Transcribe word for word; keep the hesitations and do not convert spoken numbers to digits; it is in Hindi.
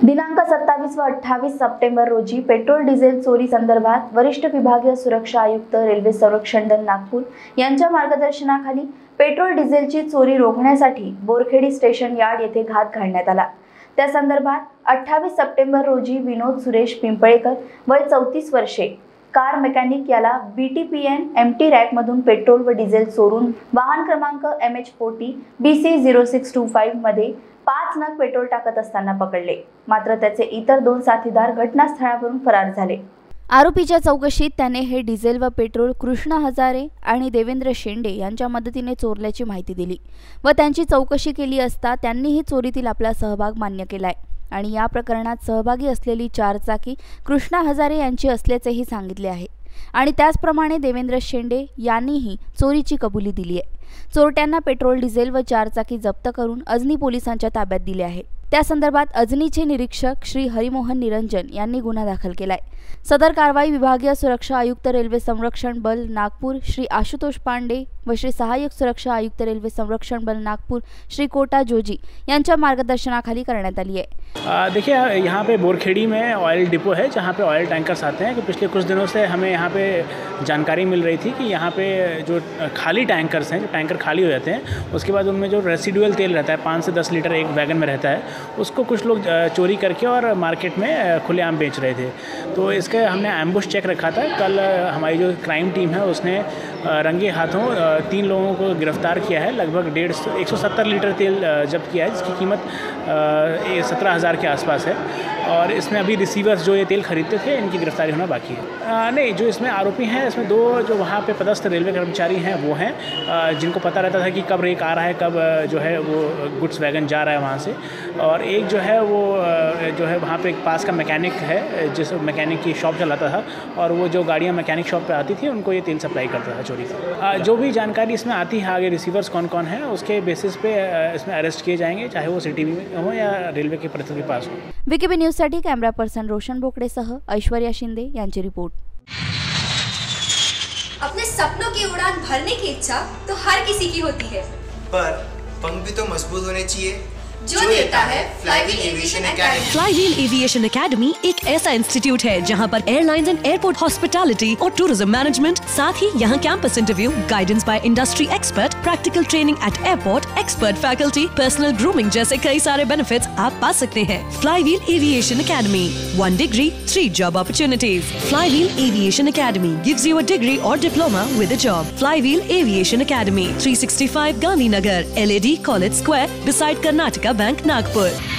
दिनांक सत्तावीस व अठ्ठावीस सप्टेंबर रोजी पेट्रोल डिझेल चोरी संदर्भात वरिष्ठ विभागीय सुरक्षा आयुक्त रेल्वे संरक्षण दल नागपूर यांच्या मार्गदर्शनाखाली पेट्रोल डिझेलची चोरी रोखण्यासाठी बोरखेडी स्टेशन यार्ड येथे घात घालण्यात आला। त्या संदर्भात अठ्ठावीस सप्टेंबर रोजी विनोद सुरेश पिंपळेकर वय चौतीस वर्षे कार मेकॅनिक याला बीटीपीएन एमटी रॅक मधून पेट्रोल व डिझेल चोरून वाहन क्रमांक M H forty B C zero six two five मध्ये पाच नग पेट्रोल टाकत असताना पकडले। मात्र त्याचे इतर दोन साथीदार घटनास्थळावरून फरार झाले। आरोपीच्या चौकशीत त्याने हे डिझेल व पेट्रोल कृष्णा हजारे आणि देवेंद्र शेंडे यांच्या मदतीने चोरल्याची माहिती दिली व त्यांची चौकशी केली असता त्यांनीही चोरीतील आपला सहभाग मान्य केलाय आणि या प्रकरणात सहभागी असलेली चारचाकी कृष्णा हजारे यांची असल्याचेही सांगितले आहे आणि त्याचप्रमाणे देवेंद्र शेंडे यांनीही चोरीची कबुली दिली आहे। चोरट्यांना पेट्रोल डिझेल व चारचाकी जप्त करून अजनी पोलिसांच्या ताब्यात दिले आहे। त्या संदर्भात अजनीचे निरीक्षक श्री हरिमोहन निरंजन यांनी गुन्हा दाखल केलाय। सदर कारवाई विभागीय सुरक्षा आयुक्त रेल्वे संरक्षण बल नागपूर श्री आशुतोष पांडे व श्री सहाय्यक सुरक्षा आयुक्त रेल्वे संरक्षण बल नागपुर श्री कोटा जोजी यांच्या मार्गदर्शनाखाली करण्यात आली है। देखिए, यहाँ पे बोरखेड़ी में ऑयल डिपो है जहाँ पे ऑयल टैंकर्स आते हैं कि पिछले कुछ दिनों से हमें यहाँ पे जानकारी मिल रही थी कि यहाँ पे जो खाली टैंकर्स हैं, जो टैंकर खाली हो जाते हैं उसके बाद उनमें जो रेसिडुअल तेल रहता है पाँच से दस लीटर एक वैगन में रहता है, उसको कुछ लोग चोरी करके और मार्केट में खुलेआम बेच रहे थे। तो इसका हमने एम्बुश चेक रखा था। कल हमारी जो क्राइम टीम है उसने रंगे हाथों तीन लोगों को गिरफ्तार किया है। लगभग डेढ़ सौ एक सौ सत्तर लीटर तेल जब्त किया है जिसकी कीमत सत्रह हज़ार के आसपास है और इसमें अभी रिसीवर्स जो ये तेल खरीदते थे इनकी गिरफ्तारी होना बाकी है। आ, नहीं, जो इसमें आरोपी हैं इसमें दो जो वहाँ पे पदस्थ रेलवे कर्मचारी हैं वो हैं जिनको पता रहता था कि कब रेक आ रहा है, कब जो है वो गुड्स वैगन जा रहा है वहाँ से, और एक जो है वो जो है वहाँ पे एक पास का मैकेनिक है जिस मैकेनिक की शॉप चलाता था और वो जो गाड़ियाँ मैकेनिक शॉप पे आती थी उनको ये तेल सप्लाई करता था चोरी का। जो भी जानकारी इसमें आती है आगे रिसीवर्स कौन कौन है उसके बेसिस पे इसमें अरेस्ट किए जाएंगे, चाहे वो सिटी में हो या रेलवे के परिसर के पास हो। वीकेबी न्यूज साठी कॅमेरा पर्सन रोशन बोकडेसह ऐश्वर्या शिंदे यांची रिपोर्ट। अपने सपनों की उड़ान भरने की इच्छा तो हर किसी की होती है, पर पंख भी तो मजबूत होने चाहिए जो देता है Flywheel Aviation Academy. Flywheel Aviation Academy एक ऐसा इंस्टीट्यूट है जहां पर एयरलाइंस एंड एयरपोर्ट हॉस्पिटैलिटी और टूरिज्म मैनेजमेंट, साथ ही यहां campus interview, guidance by industry expert, practical training at airport, expert faculty, personal grooming जैसे कई सारे बेनिफिट्स आप पा सकते हैं। Flywheel Aviation Academy, one degree three job opportunities. Flywheel Aviation Academy gives you a degree और diploma with a job. Flywheel Aviation academy, three sixty five Gandhinagar, L A D college square, beside Karnataka bank, Nagpur.